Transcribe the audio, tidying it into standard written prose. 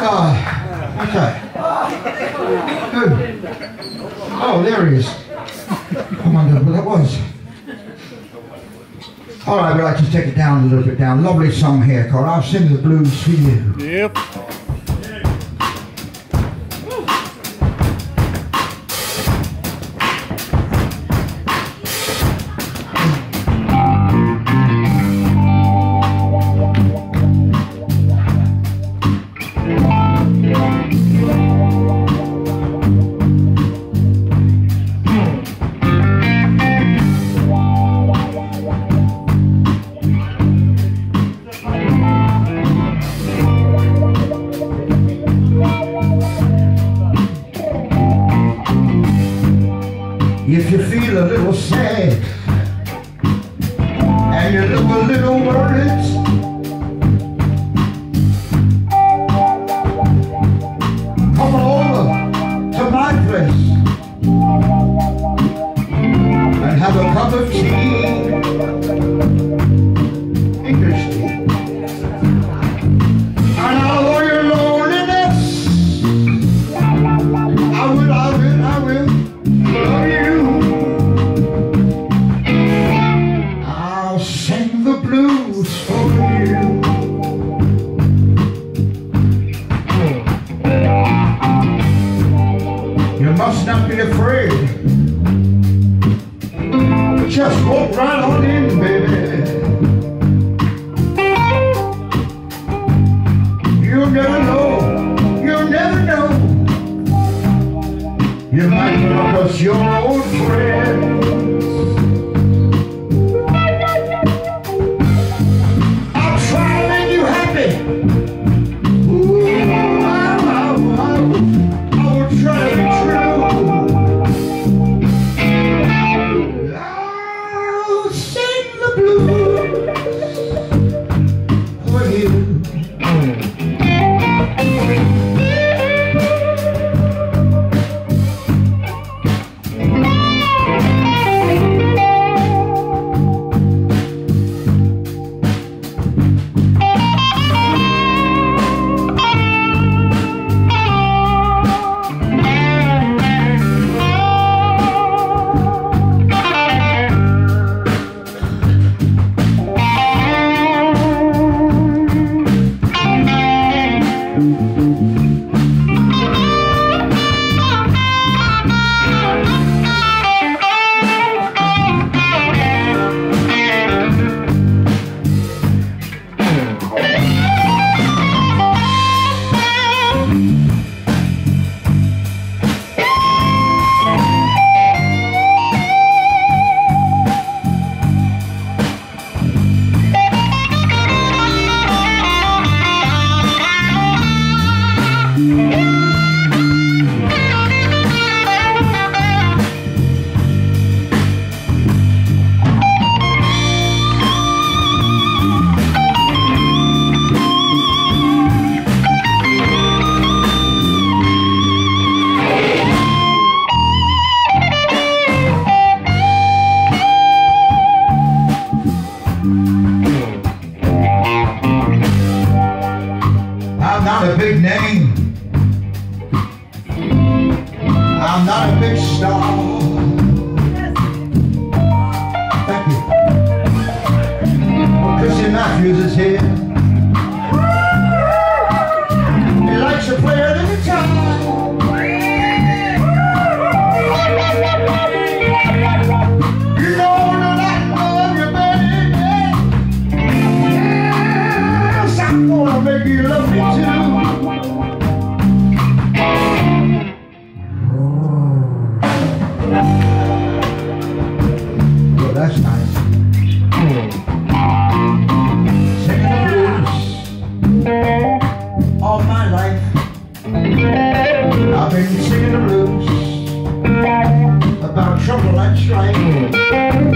Okay. Good. Oh, there he is. I wonder what that was. All right, we'll just take it down a little bit down. Lovely song here called I'll Sing the Blues for You. Yep. If you feel a little sad and you look a little worried, come over to my place and have a cup of tea, English tea, and although your loneliness, I will love you. Sing the blues for you. You must not be afraid. Just walk right on in, baby. You'll never know. You'll never know. You might come across your old friends. Big name. I'm not a big star. Thank you. Well, Krissy Matthews is here. He likes to play the guitar. You know that I love you, baby. Yes, I'm gonna make you love me too. That's nice. Singing the blues all my life. I've been singing the blues about trouble and strife.